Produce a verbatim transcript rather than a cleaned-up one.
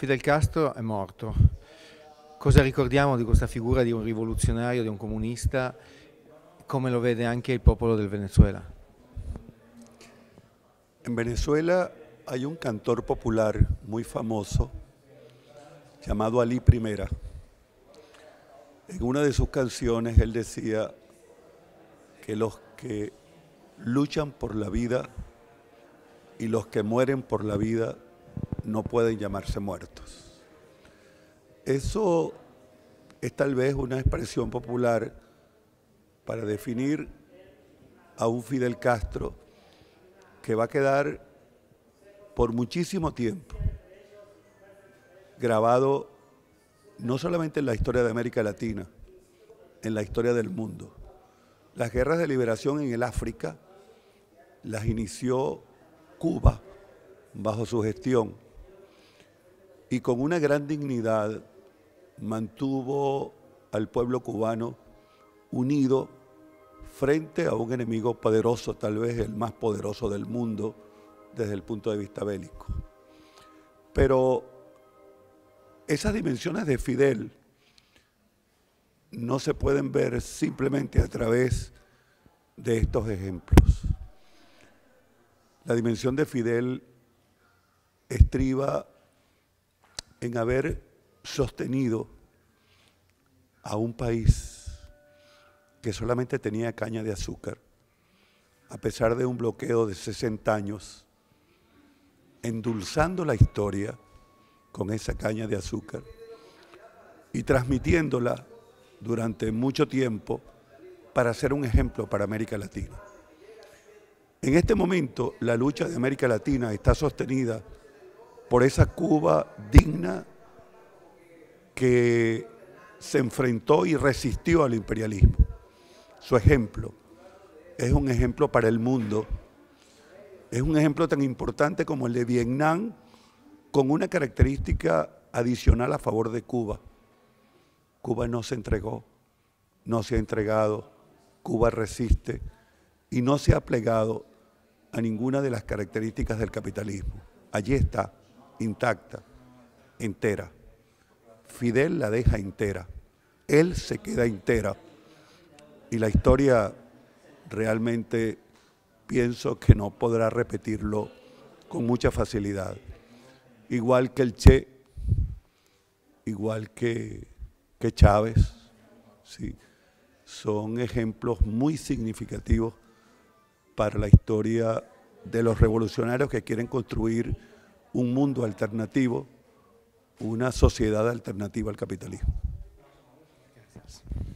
Fidel Castro è morto. Cosa ricordiamo di questa figura di un rivoluzionario, di un comunista? Come lo vede anche il popolo del Venezuela? En Venezuela hay un cantor popular muy famoso llamado Alí Primera. En una de sus canciones él decía que los que luchan por la vida y los que mueren por la vida no pueden llamarse muertos. Eso es tal vez una expresión popular para definir a un Fidel Castro que va a quedar por muchísimo tiempo grabado no solamente en la historia de América Latina, en la historia del mundo. Las guerras de liberación en el África las inició Cuba bajo su gestión y con una gran dignidad mantuvo al pueblo cubano unido frente a un enemigo poderoso, tal vez el más poderoso del mundo desde el punto de vista bélico. Pero esas dimensiones de Fidel no se pueden ver simplemente a través de estos ejemplos. La dimensión de Fidel estriba en haber sostenido a un país que solamente tenía caña de azúcar, a pesar de un bloqueo de sesenta años, endulzando la historia con esa caña de azúcar y transmitiéndola durante mucho tiempo para ser un ejemplo para América Latina. En este momento, la lucha de América Latina está sostenida por esa Cuba digna que se enfrentó y resistió al imperialismo. Su ejemplo es un ejemplo para el mundo, es un ejemplo tan importante como el de Vietnam, con una característica adicional a favor de Cuba. Cuba no se entregó, no se ha entregado, Cuba resiste y no se ha plegado a ninguna de las características del capitalismo. Allí está, intacta, entera. Fidel la deja entera, él se queda entera y la historia realmente pienso que no podrá repetirlo con mucha facilidad. Igual que el Che, igual que, que Chávez, ¿sí? Son ejemplos muy significativos para la historia de los revolucionarios que quieren construir un mundo alternativo, una sociedad alternativa al capitalismo. Gracias.